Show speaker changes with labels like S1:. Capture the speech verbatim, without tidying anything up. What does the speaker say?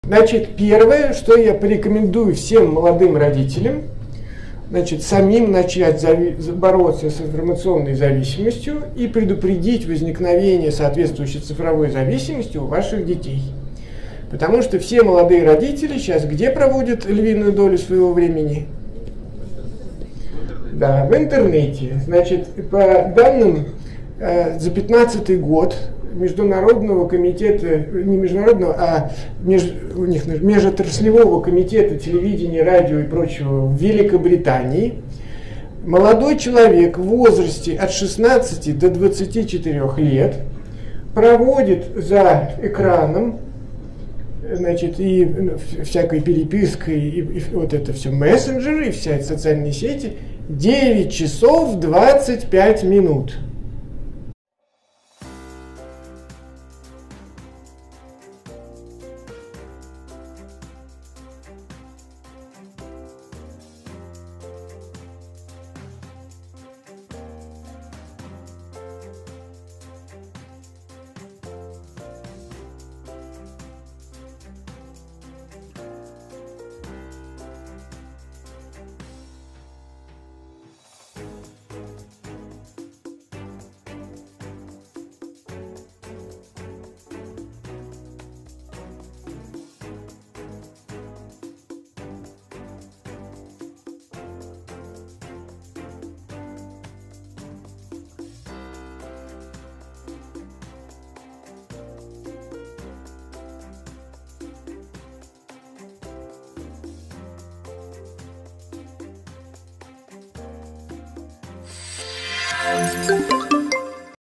S1: Значит, первое, что я порекомендую всем молодым родителям, значит, самим начать зави- бороться с информационной зависимостью и предупредить возникновение соответствующей цифровой зависимости у ваших детей. Потому что все молодые родители сейчас где проводят львиную долю своего времени? Да, в интернете. Значит, по данным э, за пятнадцатый год Международного комитета, не международного, а меж, у них межотраслевого комитета телевидения, радио и прочего в Великобритании, молодой человек в возрасте от шестнадцати до двадцати четырёх лет проводит за экраном, значит, и всякой перепиской, и, и вот это все мессенджеры, и вся эти социальные сети, девять часов двадцать пять минут.
S2: Thank you.